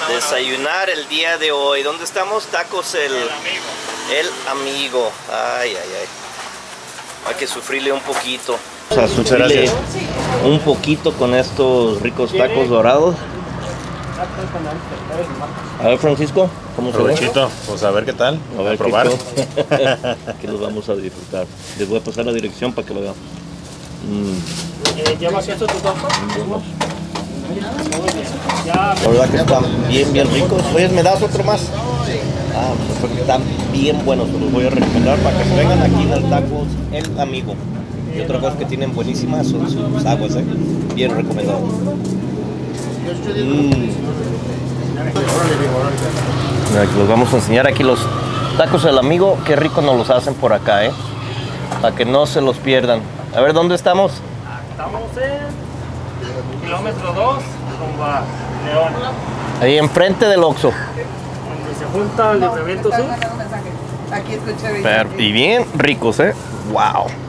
desayunar el día de hoy. ¿Dónde estamos? Tacos el amigo. Ay, ay, ay. Hay que sufrirle un poquito. Vamos a sufrirle un poquito con estos ricos tacos dorados. A ver, Francisco, ¿cómo se ve? Provechito, pues a ver qué tal. A ver, probar. Que los vamos a disfrutar. Les voy a pasar la dirección para que lo vean. ¿Lleva queso tu taco? La verdad que están bien, bien ricos. Oye, ¿me das otro más? Ah, pues están bien buenos. Se los voy a recomendar para que se vengan aquí al Tacos El Amigo. Y otra cosa que tienen buenísimas son sus aguas, bien recomendado. Los vamos a enseñar aquí los Tacos El Amigo. Qué rico nos los hacen por acá, para que no se los pierdan. A ver, ¿dónde estamos? Estamos en kilómetro 2, rumba León. Ahí enfrente del Oxxo. Donde se junta el Libramiento Sur. Y bien ricos, ¡Wow!